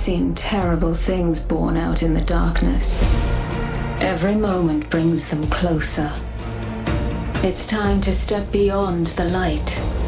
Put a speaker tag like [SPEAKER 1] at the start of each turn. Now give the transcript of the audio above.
[SPEAKER 1] seen terrible things born out in the darkness. Every moment brings them closer. It's time to step beyond the light